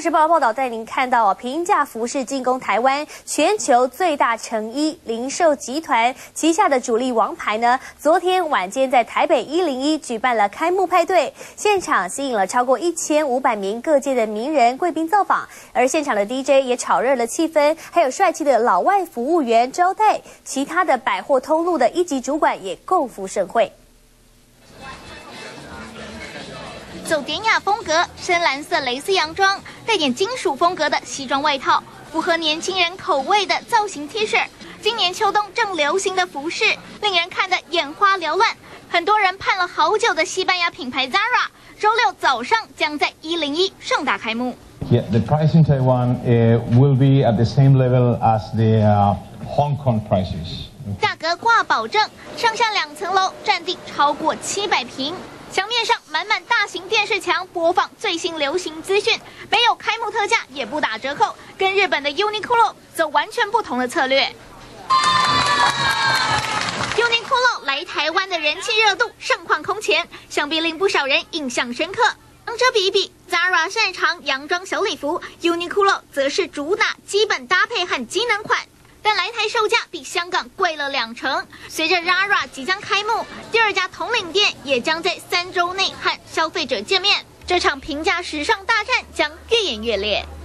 时报》报道带您看到平价服饰进攻台湾，全球最大成衣零售集团旗下的主力王牌呢，昨天晚间在台北101举办了开幕派对，现场吸引了超过1500名各界的名人贵宾造访，而现场的 DJ 也炒热了气氛，还有帅气的老外服务员招待，其他的百货通路的一级主管也共赴盛会。 走典雅风格，深蓝色蕾丝洋装，带点金属风格的西装外套，符合年轻人口味的造型 T 恤。今年秋冬正流行的服饰，令人看得眼花缭乱。很多人盼了好久的西班牙品牌 Zara， 周六早上将在101盛大开幕。 Yeah, the price in Taiwan will be at the same level as the Hong Kong prices. 价格挂保证，上下2层楼，占地超过700平。 墙面上满满大型电视墙，播放最新流行资讯，没有开幕特价，也不打折扣，跟日本的 Uniqlo 走完全不同的策略。Uniqlo 来台湾的人气热度盛况空前，想必令不少人印象深刻。两者比一比 ，Zara 擅长洋装小礼服 ，Uniqlo 则是主打基本搭配和机能款。 但来台售价比香港贵了2成。随着 Zara 即将开幕，第2家统领店也将在3周内和消费者见面。这场平价时尚大战将越演越烈。